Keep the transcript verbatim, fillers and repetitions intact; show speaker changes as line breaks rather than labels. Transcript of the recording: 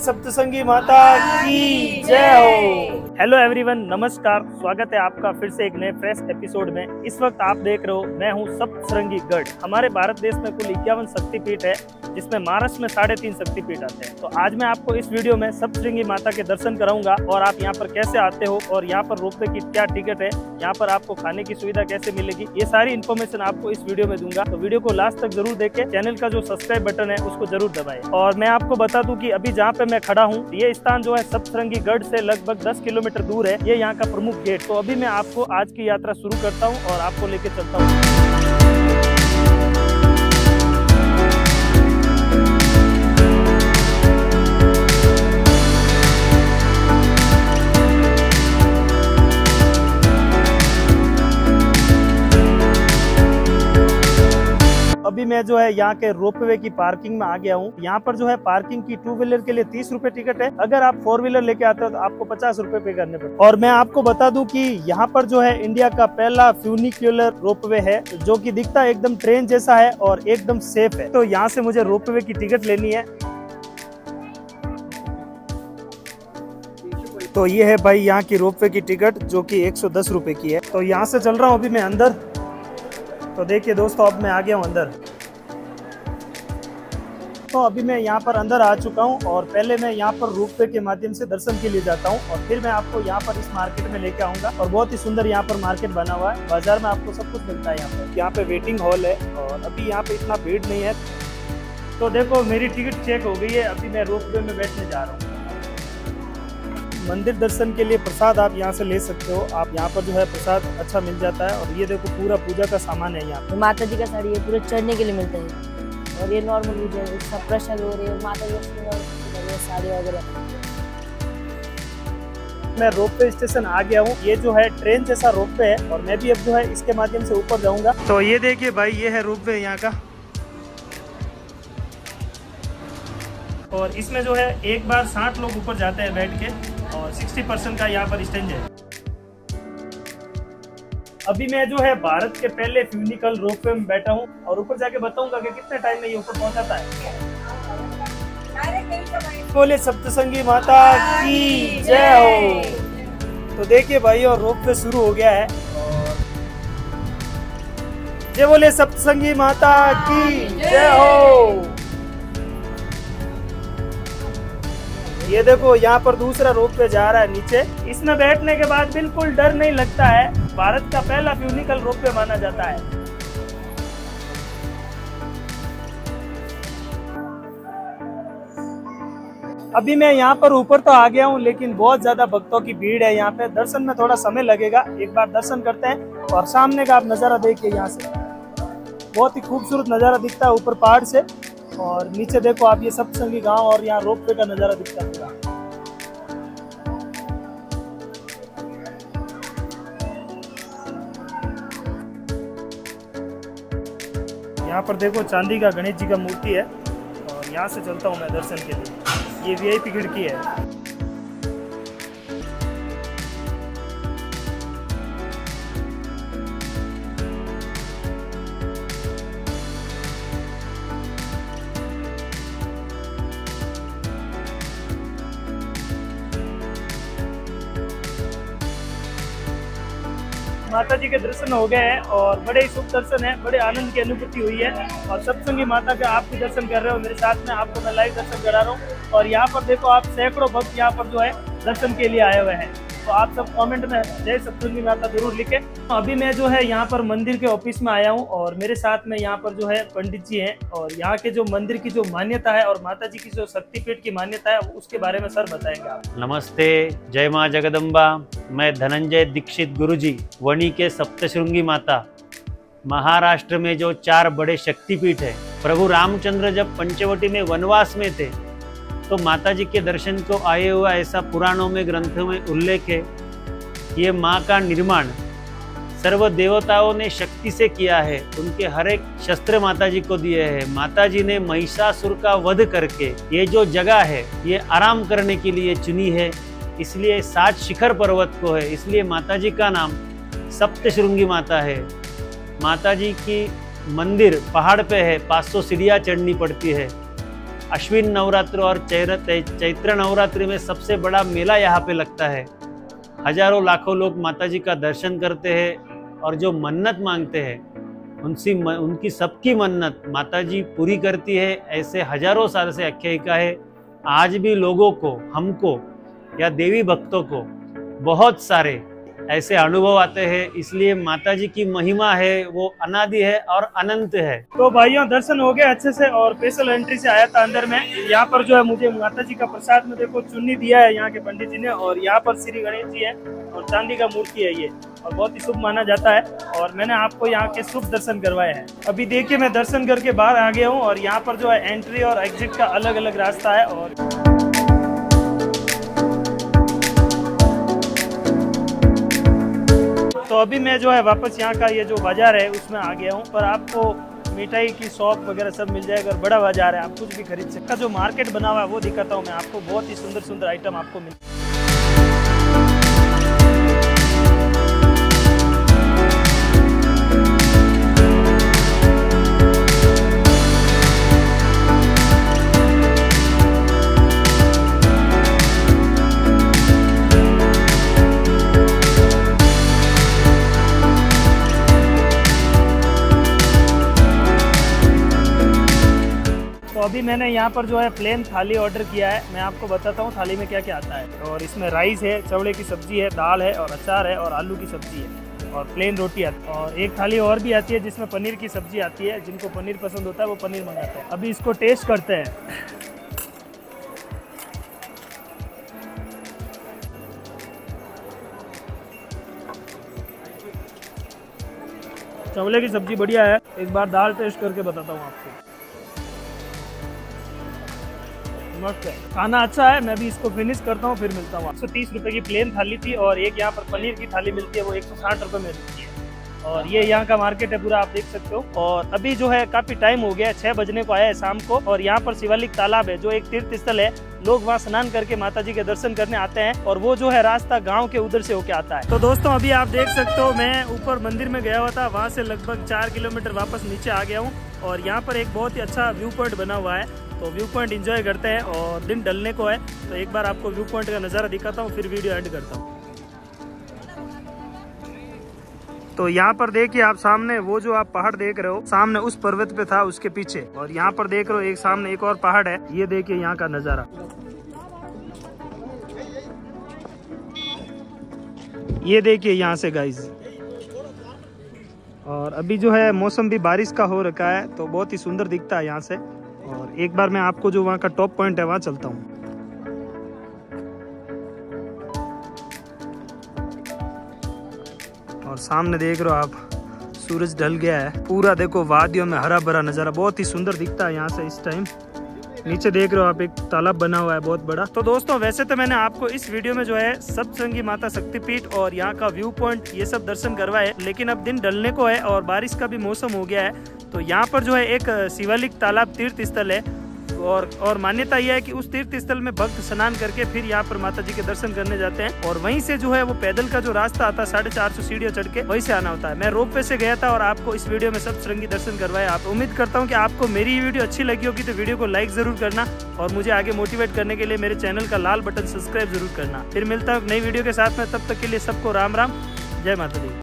सप्तशृंगी माता की जय हो। हेलो एवरीवन, नमस्कार, स्वागत है आपका फिर से एक नए फ्रेश एपिसोड में। इस वक्त आप देख रहे हो, मैं हूँ सप्तशृंगी गढ़। हमारे भारत देश में कुल इक्यावन शक्तिपीठ है, जिसमें महाराष्ट्र में साढ़े तीन शक्तिपीठ आते हैं। तो आज मैं आपको इस वीडियो में सप्तशृंगी माता के दर्शन कराऊंगा और आप यहाँ पर कैसे आते हो और यहाँ पर रोपवे की क्या टिकट है, यहाँ पर आपको खाने की सुविधा कैसे मिलेगी, ये सारी इन्फॉर्मेशन आपको इस वीडियो में दूंगा। तो वीडियो को लास्ट तक जरूर देखें। चैनल का जो सब्सक्राइब बटन है उसको जरूर दबाएं। और मैं आपको बता दूं कि अभी जहाँ पे मैं खड़ा हूँ, ये स्थान जो है सप्तशृंगी गढ़ से लगभग दस किलोमीटर दूर है। ये यहाँ का प्रमुख गेट। तो अभी मैं आपको आज की यात्रा शुरू करता हूँ और आपको लेके चलता हूँ। अभी मैं जो है यहाँ के रोपवे की पार्किंग में आ गया हूँ। यहाँ पर जो है पार्किंग की टू व्हीलर के लिए तीस रुपए टिकट है। अगर आप फोर व्हीलर लेके आते हो तो आपको पचास रुपए पे करने पड़ते। और मैं आपको बता दूं कि यहाँ पर जो है इंडिया का पहला फ्यूनिक्यूलर रोपवे है, जो कि दिखता है एकदम ट्रेन जैसा है और एकदम सेफ है। तो यहाँ से मुझे रोपवे की टिकट लेनी है। तो ये है भाई यहाँ की रोपवे की टिकट, जो कि एक सौ दस रुपए की है। तो यहाँ से चल रहा हूँ अभी मैं अंदर। तो देखिए दोस्तों, अब मैं आ गया हूँ अंदर। तो अभी मैं यहाँ पर अंदर आ चुका हूँ और पहले मैं यहाँ पर रोपवे के माध्यम से दर्शन के लिए जाता हूँ और फिर मैं आपको यहाँ पर इस मार्केट में लेके आऊंगा। और बहुत ही सुंदर यहाँ पर मार्केट बना हुआ है। बाजार में आपको सब कुछ मिलता है। यहाँ पर यहाँ पे वेटिंग हॉल है और अभी यहाँ पे इतना भीड़ नहीं है। तो देखो, मेरी टिकट चेक हो गई है। अभी मैं रोपवे में बैठने जा रहा हूँ। मंदिर दर्शन के लिए प्रसाद आप यहाँ से ले सकते हो। आप यहाँ पर जो है प्रसाद अच्छा मिल जाता है। और ये देखो, पूरा पूजा का सामान है यहाँ पे।
माता जी का साड़ी है, पूरे चढ़ने के लिए मिलता है। और ये नॉर्मल पूजा है, सब प्रसाद हो रही है, माता जी साड़ी वगैरह।
मैं रोपवे स्टेशन आ गया हूँ। ये जो है ट्रेन जैसा रोपवे है और मैं भी अब जो है इसके माध्यम से ऊपर जाऊंगा। तो ये देखिए भाई, ये है रोपवे यहाँ का। और इसमें जो है एक बार साठ लोग ऊपर जाते हैं बैठ के और साठ परसेंट का यहाँ पर स्टेज है। अभी मैं जो है भारत के पहले फ्यूनिकल रोपवे में बैठा हूँ और ऊपर जाके बताऊंगा कि कितने टाइम में ये ऊपर पहुंचाता है। बोले सप्तशृंगी माता की जय हो। तो देखिए भाई, और रोपवे शुरू हो गया है। जय बोले सप्तशृंगी माता की जय हो। ये देखो, यहाँ पर दूसरा रोपवे जा रहा है नीचे। इसमें बैठने के बाद बिल्कुल डर नहीं लगता है। भारत का पहला फ्यूनिकल रोपवे माना जाता है। अभी मैं यहाँ पर ऊपर तो आ गया हूँ, लेकिन बहुत ज्यादा भक्तों की भीड़ है यहाँ पे। दर्शन में थोड़ा समय लगेगा। एक बार दर्शन करते हैं और सामने का आप नजारा देखिए। यहाँ से बहुत ही खूबसूरत नजारा दिखता है ऊपर पहाड़ से। और नीचे देखो आप, ये सप्तशृंगी गांव और यहाँ रोपवे का नजारा दिखता है पूरा। यहाँ पर देखो, चांदी का गणेश जी का मूर्ति है। और यहाँ से चलता हूँ मैं दर्शन के लिए। ये वीआईपी खिड़की है। माता जी के दर्शन हो गए हैं और बड़े ही शुभ दर्शन है। बड़े आनंद की अनुभूति हुई है। और सप्तशृंगी माता के आप भी दर्शन कर रहे हो मेरे साथ में। आपको मैं लाइव दर्शन करा रहा हूँ। और यहाँ पर देखो आप, सैकड़ों भक्त यहाँ पर जो है दर्शन के लिए आए हुए हैं। तो आप सब कमेंट में जय सप्तशृंगी माता जरूर लिखें। तो अभी मैं जो है यहाँ पर मंदिर के ऑफिस में आया हूँ और मेरे साथ में यहाँ पर जो है पंडित जी हैं। और यहाँ के जो मंदिर की जो मान्यता है और माता जी की जो शक्तिपीठ की मान्यता है, उसके बारे में सर बताएंगे आप।
नमस्ते, जय माँ जगदम्बा। मैं धनंजय दीक्षित गुरुजी, वणी के सप्तशृंगी माता। महाराष्ट्र में जो चार बड़े शक्तिपीठ है, प्रभु रामचंद्र जब पंचवटी में वनवास में थे तो माता जी के दर्शन को आए हुआ ऐसा पुराणों में, ग्रंथों में उल्लेख है। ये माँ का निर्माण सर्व देवताओं ने शक्ति से किया है। उनके हर एक शस्त्र माता जी को दिए हैं। माता जी ने महिषासुर का वध करके ये जो जगह है, ये आराम करने के लिए चुनी है। इसलिए सात शिखर पर्वत को है, इसलिए माता जी का नाम सप्तशृंगी माता है। माता जी की मंदिर पहाड़ पे है, पाँच सौ सीढ़ियाँ चढ़नी पड़ती है। अश्विन नवरात्र और चैत्र चैत्र नवरात्रि में सबसे बड़ा मेला यहाँ पे लगता है। हजारों लाखों लोग माता जी का दर्शन करते हैं और जो मन्नत मांगते हैं उनसी उनकी सबकी मन्नत माता जी पूरी करती है। ऐसे हजारों साल से आख्यायिका है। आज भी लोगों को, हमको या देवी भक्तों को बहुत सारे ऐसे अनुभव आते हैं। इसलिए माता जी की महिमा है वो अनादि है और अनंत है।
तो भाइयों दर्शन हो गए अच्छे से और स्पेशल एंट्री से आया था अंदर में। यहाँ पर जो है मुझे माता जी का प्रसाद में देखो चुन्नी दिया है यहाँ के पंडित जी ने, और यहाँ पर श्री गणेश जी है और चांदी का मूर्ति है ये, और बहुत ही शुभ माना जाता है। और मैंने आपको यहाँ के शुभ दर्शन करवाए हैं। अभी देखिए मैं दर्शन करके बाहर आ गया हूँ और यहाँ पर जो है एंट्री और एग्जिट का अलग अलग रास्ता है। और तो अभी मैं जो है वापस यहाँ का ये जो बाजार है उसमें आ गया हूँ। पर आपको मिठाई की शॉप वगैरह सब मिल जाएगा और बड़ा बाजार है, आप कुछ भी खरीद सकते हैं। जो मार्केट बना हुआ है वो दिखाता हूँ मैं आपको। बहुत ही सुंदर सुंदर आइटम आपको मिल तो अभी मैंने यहाँ पर जो है प्लेन थाली ऑर्डर किया है। मैं आपको बताता हूँ थाली में क्या क्या आता है। और इसमें राइस है, चवड़े की सब्जी है, दाल है और अचार है और आलू की सब्जी है और प्लेन रोटी आती है। और एक थाली और भी आती है जिसमें पनीर की सब्जी आती है। जिनको पनीर पसंद होता है वो पनीर मंगाते हैं। अभी इसको टेस्ट करते हैं। चवले की सब्जी बढ़िया है। एक बार दाल टेस्ट करके बताता हूँ आपको। मस्त है, खाना अच्छा है। मैं भी इसको फिनिश करता हूँ फिर मिलता हूँ। एक सौ तीस रुपए की प्लेन थाली थी और एक यहाँ पर पनीर की थाली मिलती है वो एक सौ साठ रुपए में मिलती है। और ये यहाँ का मार्केट है पूरा, आप देख सकते हो। और अभी जो है काफी टाइम हो गया है, छह बजने को आया है शाम को। और यहाँ पर शिवालिक तालाब है जो एक तीर्थ स्थल है। लोग वहाँ स्नान करके माता जी के दर्शन करने आते हैं और वो जो है रास्ता गांव के उधर से होके आता है। तो दोस्तों अभी आप देख सकते हो मैं ऊपर मंदिर में गया हुआ था, वहाँ से लगभग चार किलोमीटर वापस नीचे आ गया हूँ। और यहाँ पर एक बहुत ही अच्छा व्यू पॉइंट बना हुआ है, तो व्यू पॉइंट एंजॉय करते हैं। और दिन ढलने को है तो एक बार आपको व्यू पॉइंट का नज़ारा दिखाता हूँ फिर वीडियो एंड करता हूँ। तो यहाँ पर देखिए आप सामने वो जो आप पहाड़ देख रहे हो, सामने उस पर्वत पे था उसके पीछे। और यहाँ पर देख रहे हो एक सामने एक और पहाड़ है। ये देखिए यहाँ का नज़ारा, ये देखिए यहाँ से गाइस। और अभी जो है मौसम भी बारिश का हो रखा है तो बहुत ही सुंदर दिखता है यहाँ से। और एक बार मैं आपको जो वहाँ का टॉप पॉइंट है वहाँ चलता हूँ। और सामने देख रहे हो आप सूरज ढल गया है पूरा। देखो वादियों में हरा भरा नज़ारा बहुत ही सुंदर दिखता है यहाँ से इस टाइम। नीचे देख रहे हो आप एक तालाब बना हुआ है बहुत बड़ा। तो दोस्तों वैसे तो मैंने आपको इस वीडियो में जो है सप्तशृंगी माता शक्तिपीठ और यहाँ का व्यू पॉइंट ये सब दर्शन करवाए, लेकिन अब दिन ढलने को है और बारिश का भी मौसम हो गया है। तो यहाँ पर जो है एक शिवालिक तालाब तीर्थ स्थल है और और मान्यता यह है कि उस तीर्थ स्थल में भक्त स्नान करके फिर यहाँ पर माता जी के दर्शन करने जाते हैं। और वहीं से जो है वो पैदल का जो रास्ता आता है साढ़े चार सौ सीढ़ियाँ चढ़ के वहीं से आना होता है। मैं रोप वे से गया था और आपको इस वीडियो में सप्तशृंगी दर्शन करवाए। आप उम्मीद करता हूँ कि आपको मेरी ये वीडियो अच्छी लगी होगी, तो वीडियो को लाइक जरूर करना और मुझे आगे मोटिवेट करने के लिए मेरे चैनल का लाल बटन सब्सक्राइब जरूर करना। फिर मिलता हूँ नई वीडियो के साथ में, तब तक के लिए सबको राम राम, जय माता दी।